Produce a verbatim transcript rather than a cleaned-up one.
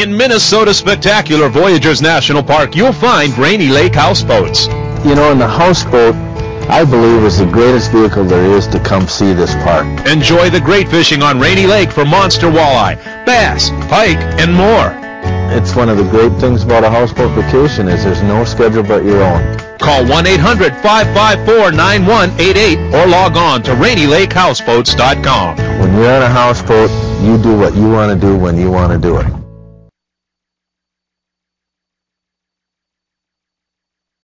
In Minnesota's spectacular Voyageurs National Park, you'll find Rainy Lake Houseboats. You know, in the houseboat, I believe is the greatest vehicle there is to come see this park. Enjoy the great fishing on Rainy Lake for monster walleye, bass, pike, and more. It's one of the great things about a houseboat vacation is there's no schedule but your own. Call one eight hundred, five five four, nine one eight eight or log on to rainy lake houseboats dot com. When you're on a houseboat, you do what you want to do when you want to do it.